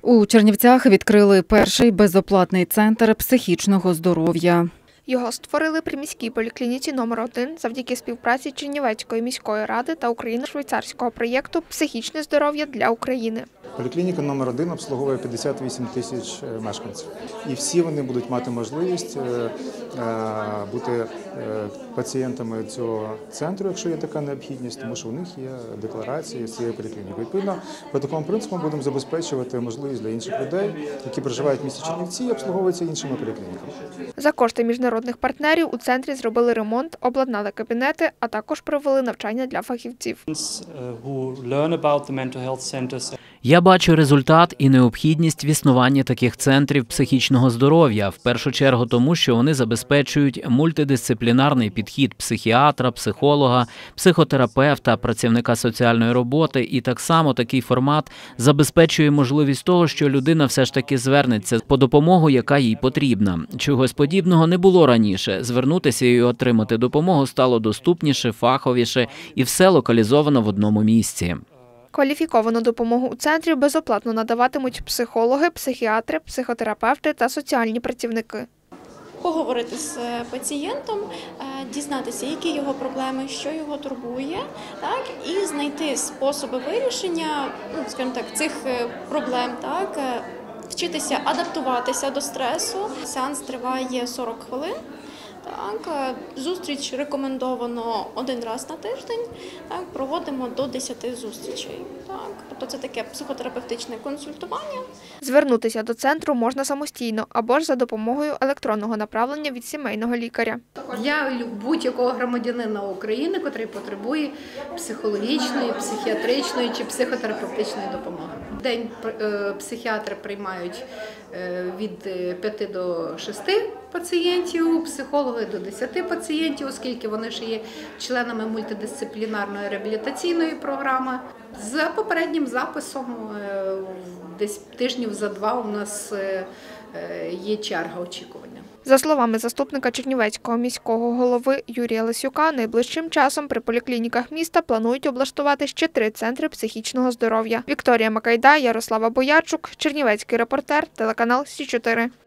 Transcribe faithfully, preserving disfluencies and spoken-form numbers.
У Чернівцях відкрили перший безоплатний центр психічного здоров'я. Його створили при міській поліклініці номер один завдяки співпраці Чернівецької міської ради та україно-швейцарського проєкту «Психічне здоров'я для України». Поліклініка номер один обслуговує п'ятдесят вісім тисяч мешканців. І всі вони будуть мати можливість бути пацієнтами цього центру, якщо є така необхідність, тому що у них є декларації з цієї поліклініки. Відповідно, по такому принципу будемо забезпечувати можливість для інших людей, які проживають в місті Чернівці і обслуговуються іншими поліклініками. За кошти міжнародних партнерів у центрі зробили ремонт, обладнали кабінети, а також провели навчання для фахівців. Я бачу результат і необхідність в існуванні таких центрів психічного здоров'я, в першу чергу тому, що вони забезпечують мультидисциплінарний підхід психіатра, психолога, психотерапевта, працівника соціальної роботи, і так само такий формат забезпечує можливість того, що людина все ж таки звернеться по допомогу, яка їй потрібна. Чогось подібного не було раніше. Звернутися і отримати допомогу стало доступніше, фаховіше і все локалізовано в одному місці. Кваліфіковану допомогу у центрі безоплатно надаватимуть психологи, психіатри, психотерапевти та соціальні працівники. Поговорити з пацієнтом, дізнатися, які його проблеми, що його турбує, так, і знайти способи вирішення, ну, скажімо так, цих проблем, так, вчитися адаптуватися до стресу. Сеанс триває сорок хвилин. Так, зустріч рекомендовано один раз на тиждень, так, проводимо до десяти зустрічей. Так, тобто це таке психотерапевтичне консультування. Звернутися до центру можна самостійно або ж за допомогою електронного направлення від сімейного лікаря. Для будь-якого громадянина України, який потребує психологічної, психіатричної чи психотерапевтичної допомоги. В день психіатри приймають від п'яти до шести пацієнтів, психологи до десяти пацієнтів, оскільки вони ще є членами мультидисциплінарної реабілітаційної програми. За попереднім записом десь тижнів за два у нас є черга очікування. За словами заступника Чернівецького міського голови Юрія Лисюка, найближчим часом при поліклініках міста планують облаштувати ще три центри психічного здоров'я. Вікторія Макайда, Ярослава Боярчук, Чернівецький репортер, телеканал Сі чотири.